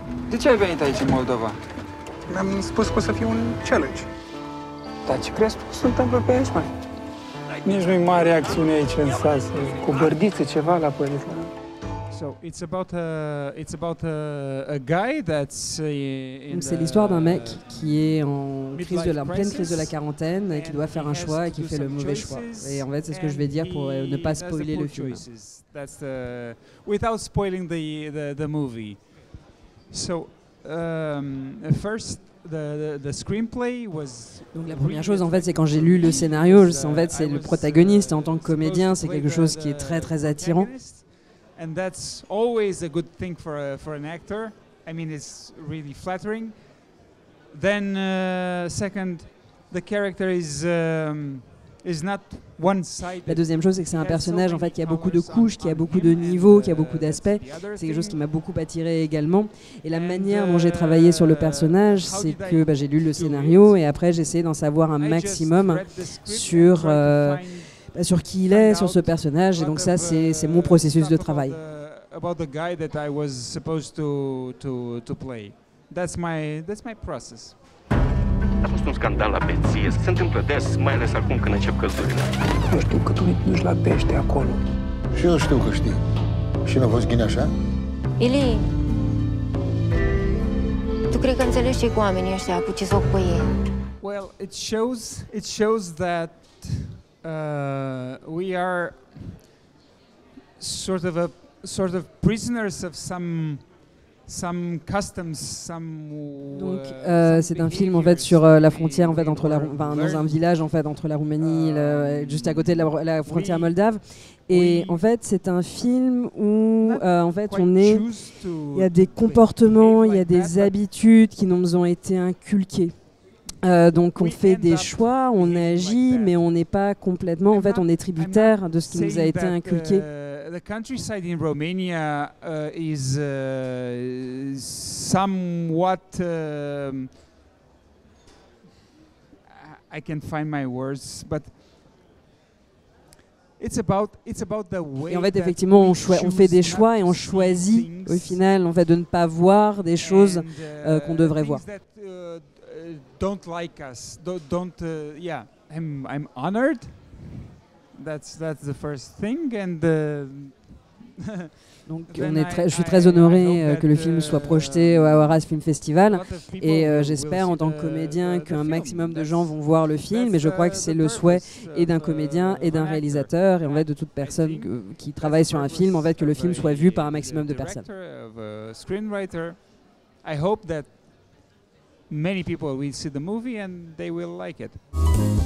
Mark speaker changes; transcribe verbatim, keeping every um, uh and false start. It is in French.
Speaker 1: De ce ai venit aici în Moldova?
Speaker 2: Mi-am spus că o să fie un challenge.
Speaker 1: Dar ce crezi tu că se întâmplă pe aici, mai?
Speaker 3: Nici nu-i mare acțiune aici în sat, cu bărdiță ceva la părinți.
Speaker 4: So it's about a it's about a, a guy that's uh, in
Speaker 5: C'est
Speaker 4: the
Speaker 5: l'histoire d'un mec qui est en, crise de la, en pleine
Speaker 4: crisis,
Speaker 5: crise de la quarantaine et qui doit faire un choix et qui fait le mauvais choix. Et en fait, c'est ce que je vais dire pour euh, ne pas spoiler le film.
Speaker 4: That's the, without spoiling the, the, the movie. So um, first the, the, the screenplay was.
Speaker 5: Donc la première chose en fait, c'est quand j'ai lu le scénario, en fait, c'est le protagoniste en tant que comédien, c'est quelque chose qui est très très attirant.
Speaker 4: And that's always a good thing for a, for an actor. I mean, it's really flattering. Then, uh, second, the character is um, is not one-sided.
Speaker 5: La deuxième chose, c'est que c'est un personnage en fait qui a beaucoup de couches, qui a beaucoup de niveaux, qui a beaucoup d'aspects. C'est quelque chose qui m'a beaucoup attiré également. Et la manière dont j'ai travaillé sur le personnage, c'est que bah, j'ai lu le scénario et après j'ai essayé d'en savoir un maximum sur euh, sur qui il est, sur ce personnage, et donc ça c'est c'est mon processus de travail.
Speaker 4: About the guy that I was supposed to to to play. That's my that's my process.
Speaker 6: A fost un scandal la beție. Se întâmplă des, mai ales acum când încep căldurile.
Speaker 3: Eu știu că tu nu la pește acolo.
Speaker 7: Și eu știu că știi. Și n-a fost ghine așa?
Speaker 8: Ili, tu cred că înțelegi ce cu oamenii ăștia, cu ce se ocupă ei?
Speaker 4: Well, it shows it shows that uh, we are sort of a sort of prisoners of some some customs, some.
Speaker 5: Donc euh, c'est un film en fait sur euh, la frontière en fait entre la, enfin, dans un village en fait entre la Roumanie, le, juste à côté de la, la frontière moldave. Et en fait c'est un film où euh, en fait on est, il y a des comportements, il y a des habitudes qui nous ont été inculquées. Euh, donc on fait des choix, on agit, mais on n'est pas complètement, en fait on est tributaire de ce qui nous a été inculqué.
Speaker 4: The countryside in Romania uh, is uh, somewhat. Um, I can find my words, but it's about it's about the way.
Speaker 5: Et en fait, effectivement, on, on fait des choix et on choisit au final, en fait, de ne pas voir des choses euh, qu'on devrait voir.
Speaker 4: That, uh, don't like us. Don't. don't uh, yeah, I'm. I'm honored. That's that's the first thing, and uh,
Speaker 5: donc on est très, je suis très honoré euh, que le film soit projeté au Awaraz Film Festival et euh, j'espère en tant que comédien qu'un maximum de gens vont voir le film, et je crois que c'est le souhait et d'un comédien et d'un réalisateur et en fait de toute personne que, qui travaille sur un film, en fait que le film soit vu par un maximum de personnes.
Speaker 4: I hope that many people will see the movie and they will like it.